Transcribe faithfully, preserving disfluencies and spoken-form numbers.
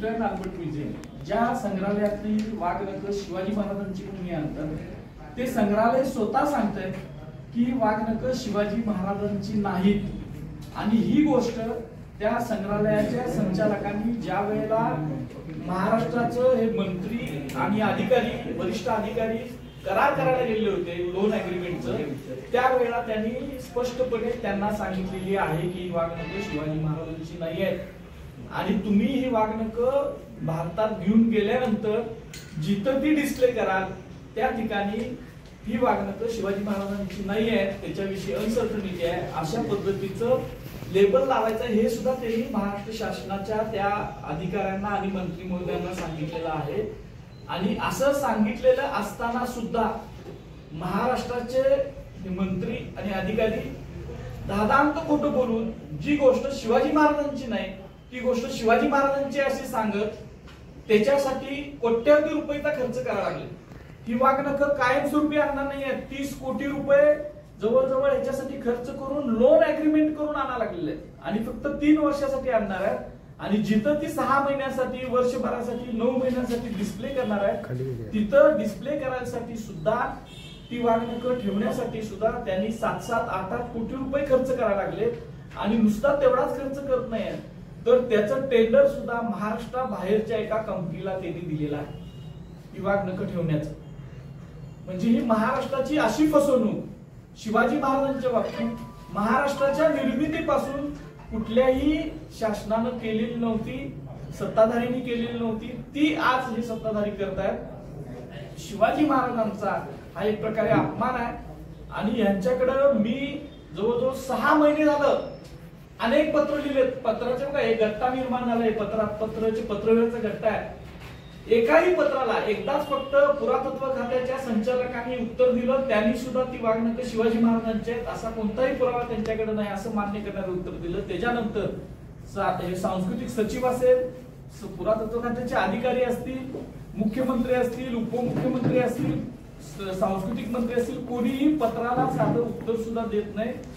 Wilton Albert विजे ज्या संग्रहालयातली वाघनख शिवाजी महाराजांची भूमी आणतात ते संग्रहालय स्वतः सांगतंय की वाघनख शिवाजी महाराजांची नाहीत आणि ही गोष्ट त्या संग्रहालयाच्या संचालकांनी ज्या वेळेला महाराष्ट्राचं हे मंत्री आणि अधिकारी वरिष्ठ अधिकारी करार करायला गेले होते लोन अग्रीमेंटचं त्यावेळेला त्यांनी स्पष्टपणे त्यांना सांगितलेली आहे की ही वाघनख शिवाजी महाराजांची नाही आहेत आणि तुम्ही ही वाघनख भारतात घेऊन गेल्यानंतर जिथं ती डिस्प्ले कराल त्या ठिकाणी ही वाघनख शिवाजी महाराजांची नाही आहे त्याच्याविषयी अनसर्टनिटी आहे अशा पद्धतीचं लेबल लावायचं हे सुद्धा त्यांनी महाराष्ट्र शासनाच्या त्या अधिकाऱ्यांना आणि मंत्री महोदयांना सांगितलेलं आहे आणि असं सांगितलेलं असताना सुद्धा महाराष्ट्राचे मंत्री आणि अधिकारी दादांत खोटं बोलून जी गोष्ट शिवाजी महाराजांची नाही ती गोष्ट शिवाजी महाराजांची अशी सांगत त्याच्यासाठी कोट्यवधी रुपयाचा खर्च करावा लागले। ही वाघनख कायमस्वरूपी आणणार नाहीये तीस कोटी रुपये जवळजवळ याच्यासाठी खर्च करून लोन अग्रीमेंट करून आणायला लागलेले आणि फक्त तीन वर्षासाठी आणणार आहे आणि जिथं ती सहा महिन्यासाठी वर्षभरासाठी नऊ महिन्यासाठी डिस्प्ले करणार आहे तिथं डिस्प्ले करायसाठी सुद्धा ती वाघनख ठेवण्यासाठी सुद्धा त्यांनी सात सात आठ आठ कोटी रुपये खर्च करायला लागले आणि नुसता तेवढाच खर्च करत नाही तर त्याचं टेंडर सुद्धा महाराष्ट्राबाहेरच्या एका कंपनीला त्यांनी दिलेला आहे ही वाघनख ठेवण्याचं। म्हणजे ही महाराष्ट्राची अशी फसवणूक शिवाजी महाराजांच्या बाबतीत महाराष्ट्राच्या निर्मितीपासून कुठल्याही शासनानं केलेली नव्हती सत्ताधाऱ्यांनी केलेली नव्हती ती आज हे सत्ताधारी करतायत। शिवाजी महाराजांचा हा एक प्रकारे अपमान आहे आणि यांच्याकडे मी जवळजवळ सहा महिने झालं अनेक पत्र लिहिले पत्राचे बघा एक गट्टा निर्माण झालाय पत्रात पत्राचे पत्रव्यवहाराचा गट्टा आहे एकाही पत्राला एकदाच फक्त पुरातत्व खात्याच्या संचालकांनी उत्तर दिलं त्यांनी सुद्धा ती वाघनख शिवाजी महाराजांचे आहेत असा कोणताही पुरावा त्यांच्याकडे नाही असं मान्य करणारं उत्तर दिलं। त्याच्यानंतर सांस्कृतिक सचिव असेल पुरातत्व खात्याचे अधिकारी असतील मुख्यमंत्री असतील उपमुख्यमंत्री असतील सांस्कृतिक मंत्री असतील कोणीही पत्राला साधं उत्तर सुद्धा देत नाही।